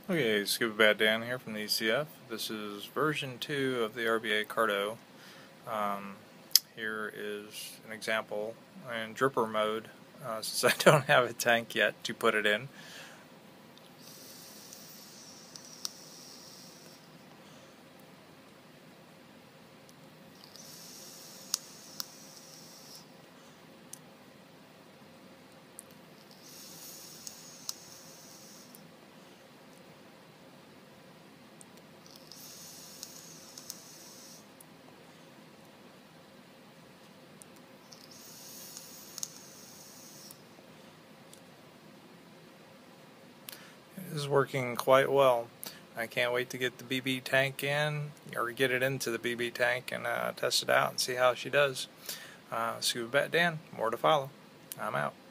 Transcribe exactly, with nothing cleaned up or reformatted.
Okay, Scuba Bat Dan here from the E C F. This is version two of the R B A Carto. Um, here is an example in dripper mode, uh, since I don't have a tank yet to put it in. It is working quite well. I can't wait to get the B B tank in, or get it into the B B tank and uh, test it out and see how she does. Uh, Scuba Bat Dan, more to follow. I'm out.